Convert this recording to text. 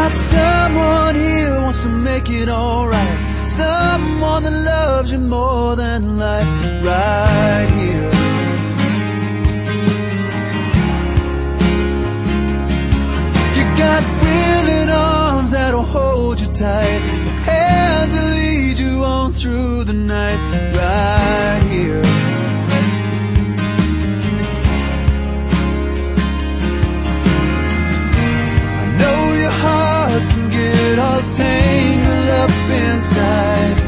got someone here who wants to make it alright. Someone that loves you more than life, right here. You got willing arms that'll hold you tight, a hand to lead you on through the night, right here. I know your heart can get all tangled up inside,